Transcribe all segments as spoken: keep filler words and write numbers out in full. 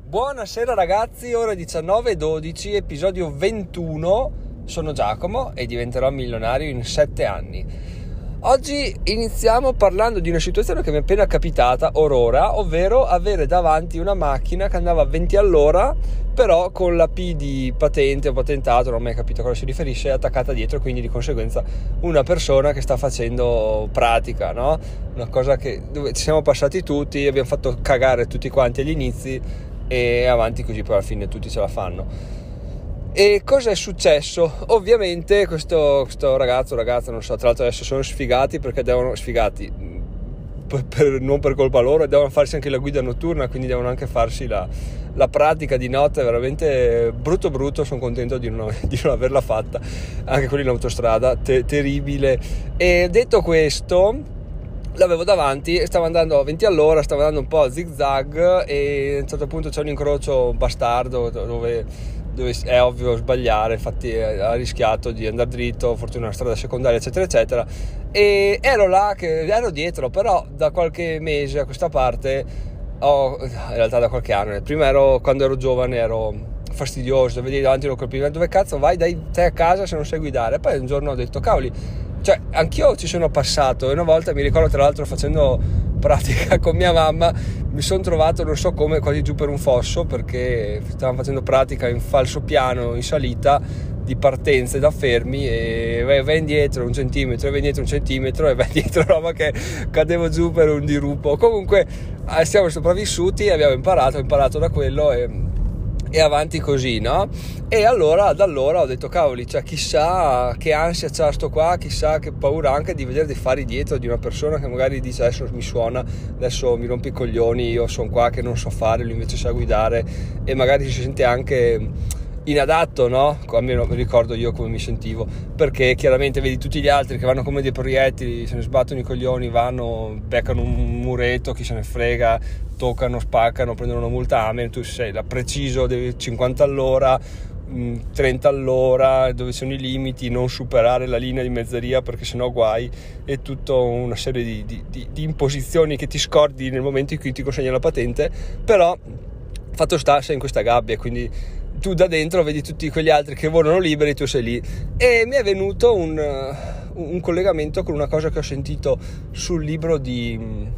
Buonasera ragazzi, ore diciannove e dodici, episodio ventuno. Sono Giacomo e diventerò milionario in sette anni. Oggi iniziamo parlando di una situazione che mi è appena capitata orora, ovvero avere davanti una macchina che andava a venti all'ora, però con la P di patente o patentato, non ho mai capito a cosa si riferisce, attaccata dietro, quindi di conseguenza una persona che sta facendo pratica, no? Una cosa che dove ci siamo passati tutti, abbiamo fatto cagare tutti quanti agli inizi e avanti così, poi alla fine tutti ce la fanno. E cosa è successo? Ovviamente questo, questo ragazzo, ragazza, non so, tra l'altro adesso sono sfigati perché devono, sfigati, per, per, non per colpa loro, devono farsi anche la guida notturna, quindi devono anche farsi la, la pratica di notte, veramente brutto brutto, sono contento di non, di non averla fatta, anche quelli in autostrada, te, terribile. E detto questo, l'avevo davanti e stava andando a venti all'ora, stava andando un po' a zig zag e a un certo punto c'è un incrocio bastardo dove, dove è ovvio sbagliare, infatti ha rischiato di andare dritto, fortuna una strada secondaria eccetera eccetera, e ero là che ero dietro, però da qualche mese a questa parte ho, in realtà da qualche anno, prima ero, quando ero giovane ero fastidioso, vedevi davanti lo colpiva, dove cazzo vai, dai, stai a casa se non sai guidare. Poi un giorno ho detto cavoli, cioè anch'io ci sono passato, e una volta mi ricordo, tra l'altro facendo pratica con mia mamma, mi sono trovato non so come quasi giù per un fosso, perché stavamo facendo pratica in falso piano in salita di partenze da fermi, e vai, vai indietro un centimetro, vai indietro un centimetro e vai indietro, roba che cadevo giù per un dirupo. Comunque siamo sopravvissuti, abbiamo imparato, ho imparato da quello e e avanti così, no? E allora da allora ho detto cavoli, cioè chissà che ansia c'ha sto qua, chissà che paura anche di vedere dei fari dietro di una persona che magari dice adesso mi suona, adesso mi rompi i coglioni, io sono qua che non so fare, lui invece sa guidare, e magari si sente anche inadatto, no? Almeno mi ricordo io come mi sentivo, perché chiaramente vedi tutti gli altri che vanno come dei proiettili, se ne sbattono i coglioni, vanno, beccano un muretto, chi se ne frega, toccano, spaccano, prendono una multa, amen, tu sei da preciso, devi cinquanta all'ora, trenta all'ora, dove sono i limiti, non superare la linea di mezzeria perché sennò guai, e tutta una serie di, di, di, di imposizioni che ti scordi nel momento in cui ti consegna la patente. Però fatto sta, sei in questa gabbia, quindi tu da dentro vedi tutti quegli altri che volano liberi, tu sei lì. E mi è venuto un, un collegamento con una cosa che ho sentito sul libro di,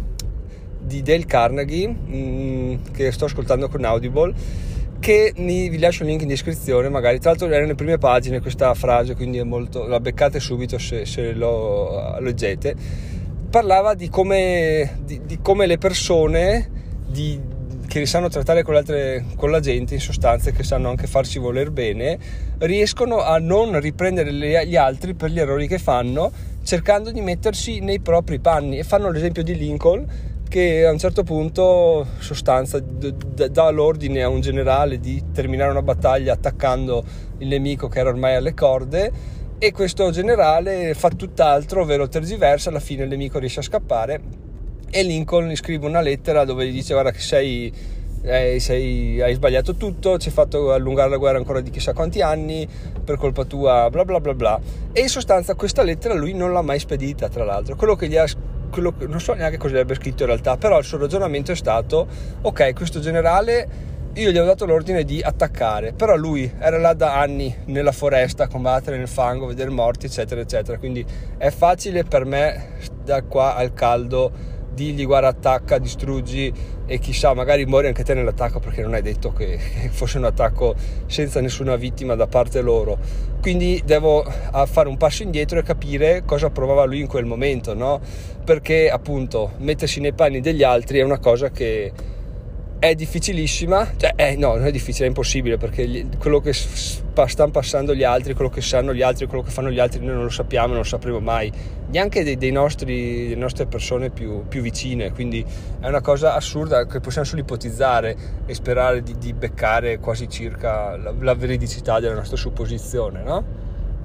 di Dale Carnegie, mh, che sto ascoltando con Audible, che mi, vi lascio il link in descrizione magari, tra l'altro era nelle prime pagine questa frase, quindi è molto, la beccate subito se, se lo leggete. Parlava di come, di, di come le persone di che sanno trattare con, le altre, con la gente, in sostanza, che sanno anche farsi voler bene, riescono a non riprendere le, gli altri per gli errori che fanno, cercando di mettersi nei propri panni. E fanno l'esempio di Lincoln, che a un certo punto, in sostanza, d- d- dà l'ordine a un generale di terminare una battaglia attaccando il nemico che era ormai alle corde, e questo generale fa tutt'altro, ovvero tergiversa, alla fine il nemico riesce a scappare e Lincoln gli scrive una lettera dove gli dice guarda che sei, eh, sei hai sbagliato tutto, ci hai fatto allungare la guerra ancora di chissà quanti anni per colpa tua, bla bla bla bla. E in sostanza questa lettera lui non l'ha mai spedita, tra l'altro. Quello che gli ha, quello che, non so neanche cosa gli abbia scritto in realtà, però il suo ragionamento è stato ok, questo generale io gli ho dato l'ordine di attaccare, però lui era là da anni nella foresta a combattere nel fango, vedere morti eccetera eccetera, quindi è facile per me da qua al caldo digli guarda attacca, distruggi, e chissà magari muori anche te nell'attacco, perché non è detto che, che fosse un attacco senza nessuna vittima da parte loro. Quindi devo fare un passo indietro e capire cosa provava lui in quel momento, no? Perché appunto mettersi nei panni degli altri è una cosa che è difficilissima, cioè eh, no, non è difficile, è impossibile, perché gli, quello che sp- stanno passando gli altri, quello che sanno gli altri, quello che fanno gli altri noi non lo sappiamo, non lo sapremo mai, neanche dei, dei nostri, delle nostre persone più, più vicine, quindi è una cosa assurda che possiamo solo ipotizzare e sperare di, di beccare quasi circa la, la veridicità della nostra supposizione, no?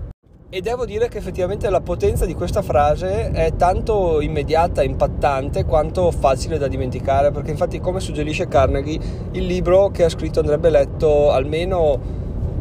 E devo dire che effettivamente la potenza di questa frase è tanto immediata, impattante, quanto facile da dimenticare, perché infatti, come suggerisce Carnegie, il libro che ha scritto andrebbe letto almeno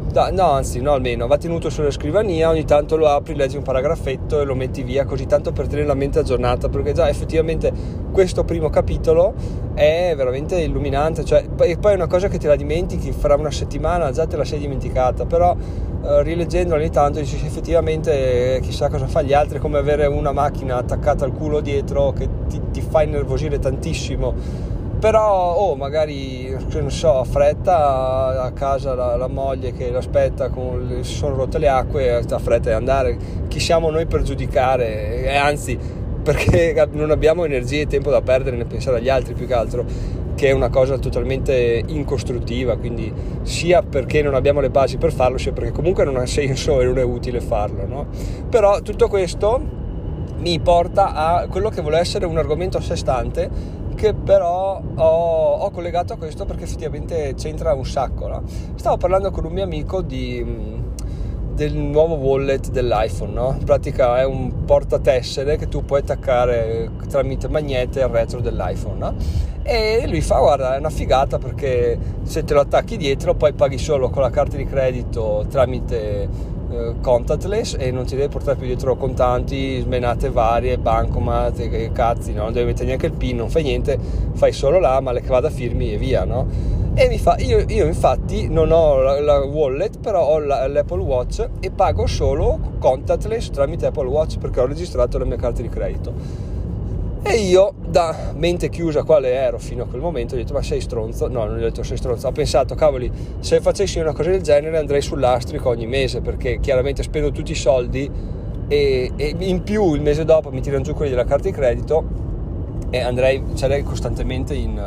Da, no, anzi, no, almeno va tenuto sulla scrivania, ogni tanto lo apri, leggi un paragrafetto e lo metti via, così tanto per tenere la mente aggiornata, perché già effettivamente questo primo capitolo è veramente illuminante, cioè, e poi è una cosa che te la dimentichi, fra una settimana già te la sei dimenticata, però eh, rileggendolo ogni tanto dici effettivamente eh, chissà cosa fa gli altri, è come avere una macchina attaccata al culo dietro che ti, ti fa innervosire tantissimo. Però oh, magari non so, fretta a casa la, la moglie che l'aspetta, con le, si sono rotte le acque, sta fretta di andare, chi siamo noi per giudicare, e anzi perché non abbiamo energie e tempo da perdere nel pensare agli altri, più che altro, che è una cosa totalmente incostruttiva, quindi sia perché non abbiamo le basi per farlo, sia perché comunque non ha senso e non è utile farlo, no? Però tutto questo mi porta a quello che vuole essere un argomento a sé stante, che però ho, ho collegato a questo perché effettivamente c'entra un sacco, no? Stavo parlando con un mio amico di, del nuovo wallet dell'iPhone, no? In pratica è un portatessere che tu puoi attaccare tramite magnete al retro dell'iPhone, no? E lui fa, guarda, è una figata perché se te lo attacchi dietro poi paghi solo con la carta di credito tramite contactless e non ti devi portare più dietro contanti, smenate varie, bancomat e cazzi, no? Non devi mettere neanche il pin, non fai niente, fai solo la male che vada firmi e via, no? E mi fa, io, io infatti non ho la, la wallet, però ho la, l'Apple Watch e pago solo contactless tramite Apple Watch perché ho registrato la mia carta di credito. E io, da mente chiusa quale ero fino a quel momento, ho detto ma sei stronzo? No, non gli ho detto sei stronzo, ho pensato cavoli, se facessi una cosa del genere andrei sull'astrico ogni mese, perché chiaramente spendo tutti i soldi e, e in più il mese dopo mi tirano giù quelli della carta di credito e andrei, sarei costantemente in,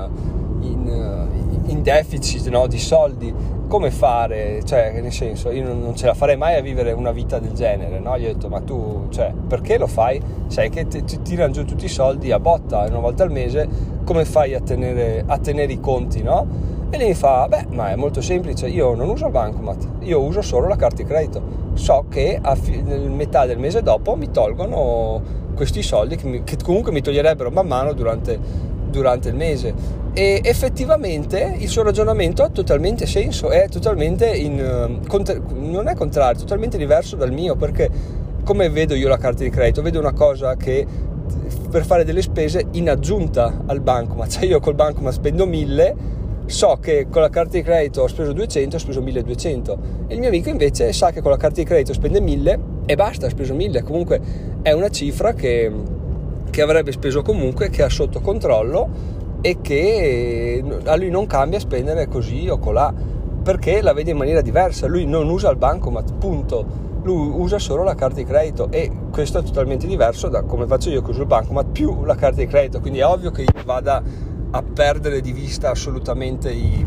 in, in deficit, no, di soldi. Come fare? Cioè, nel senso, io non, non ce la farei mai a vivere una vita del genere, no? Gli ho detto, ma tu, cioè, perché lo fai? Sai che ti, ti tirano giù tutti i soldi a botta una volta al mese, come fai a tenere, a tenere i conti, no? E lei mi fa, beh, ma è molto semplice, io non uso il bancomat, io uso solo la carta di credito, so che a fi- nel metà del mese dopo mi tolgono questi soldi che, mi, che comunque mi toglierebbero man mano durante, durante il mese. E effettivamente il suo ragionamento ha totalmente senso, è totalmente in, non è contrario, totalmente diverso dal mio, perché come vedo io la carta di credito, vedo una cosa che per fare delle spese in aggiunta al bancomat, cioè io col bancomat spendo mille, so che con la carta di credito ho speso duecento, ho speso milleduecento, e il mio amico invece sa che con la carta di credito spende mille e basta, ha speso mille, comunque è una cifra che, che avrebbe speso comunque, che ha sotto controllo e che a lui non cambia spendere così o colà, perché la vede in maniera diversa. Lui non usa il bancomat, punto, lui usa solo la carta di credito, e questo è totalmente diverso da come faccio io, che uso il bancomat più la carta di credito, quindi è ovvio che io vada a perdere di vista assolutamente i,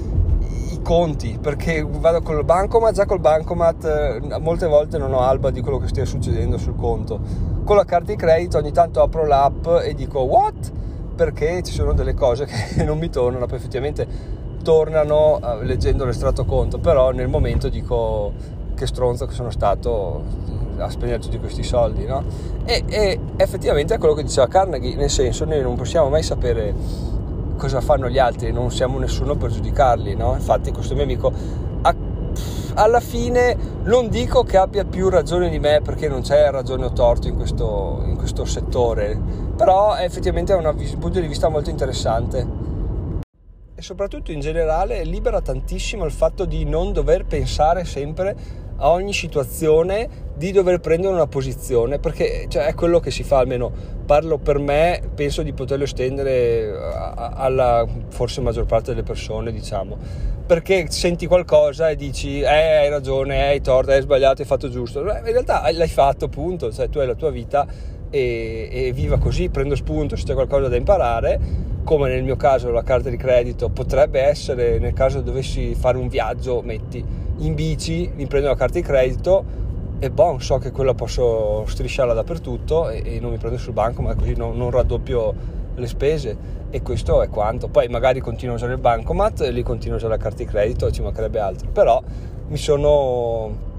i conti, perché vado col bancomat, già col bancomat molte volte non ho alba di quello che stia succedendo sul conto. Con la carta di credito ogni tanto apro l'app e dico what? Perché ci sono delle cose che non mi tornano, poi effettivamente tornano uh, leggendo l'estratto conto, però nel momento dico che stronzo che sono stato a spendere tutti questi soldi, no? E, e effettivamente è quello che diceva Carnegie, nel senso, noi non possiamo mai sapere cosa fanno gli altri, non siamo nessuno per giudicarli, no? Infatti questo mio amico ha, alla fine non dico che abbia più ragione di me, perché non c'è ragione o torto in questo, in questo settore, però è effettivamente un punto di vista molto interessante, e soprattutto in generale libera tantissimo il fatto di non dover pensare sempre a ogni situazione, di dover prendere una posizione, perché cioè, è quello che si fa, almeno parlo per me, penso di poterlo estendere alla forse maggior parte delle persone, diciamo, perché senti qualcosa e dici eh hai ragione, hai torto, hai sbagliato, hai fatto giusto, in realtà l'hai fatto, punto, cioè tu hai la tua vita e, e viva così, prendo spunto se c'è qualcosa da imparare, come nel mio caso la carta di credito potrebbe essere, nel caso dovessi fare un viaggio, metti in bici, mi prendo la carta di credito e boh, so che quella posso strisciarla dappertutto e, e non mi prendo sul banco, ma così non, non raddoppio le spese, e questo è quanto. Poi magari continuo a usare il bancomat e lì continuo a usare la carta di credito, ci mancherebbe altro, però mi sono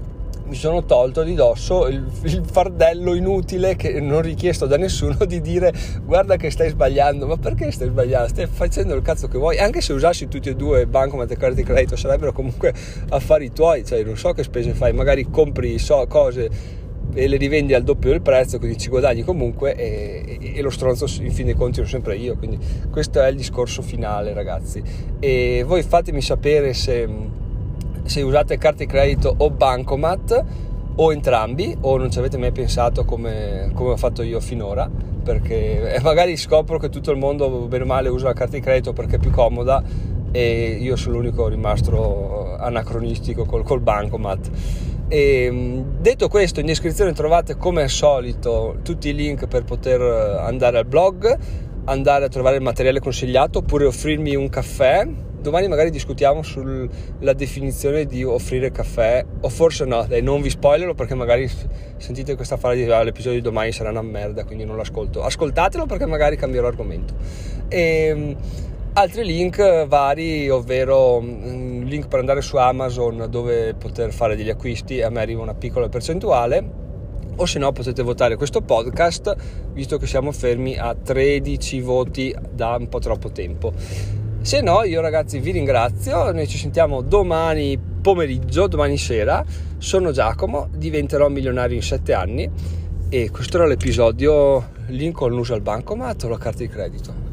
mi sono tolto di dosso il, il fardello inutile che non richiesto da nessuno di dire guarda che stai sbagliando. Ma perché stai sbagliando? Stai facendo il cazzo che vuoi. Anche se usassi tutti e due bancomat e carte di credito sarebbero comunque affari tuoi, cioè non so che spese fai, magari compri so, cose e le rivendi al doppio del prezzo, quindi ci guadagni comunque, e, e, e lo stronzo in fin dei conti sono sempre io. Quindi questo è il discorso finale, ragazzi. E voi fatemi sapere se se usate carte di credito o bancomat o entrambi, o non ci avete mai pensato come, come ho fatto io finora, perché magari scopro che tutto il mondo bene o male usa la carta di credito perché è più comoda e io sono l'unico rimasto anacronistico col, col bancomat. E detto questo, in descrizione trovate come al solito tutti i link per poter andare al blog, andare a trovare il materiale consigliato, oppure offrirmi un caffè. Domani magari discutiamo sulla definizione di offrire caffè, o forse no, dai, non vi spoilerò perché magari sentite questa frase di ah, l'episodio di domani sarà una merda, quindi non l'ascolto. Ascoltatelo perché magari cambierò argomento. E altri link vari, ovvero un link per andare su Amazon dove poter fare degli acquisti, a me arriva una piccola percentuale, o se no potete votare questo podcast, visto che siamo fermi a tredici voti da un po' troppo tempo. Se no, io ragazzi vi ringrazio, noi ci sentiamo domani pomeriggio, domani sera. Sono Giacomo, diventerò milionario in sette anni, e questo era l'episodio. Lincoln usa il bancomat o la carta di credito?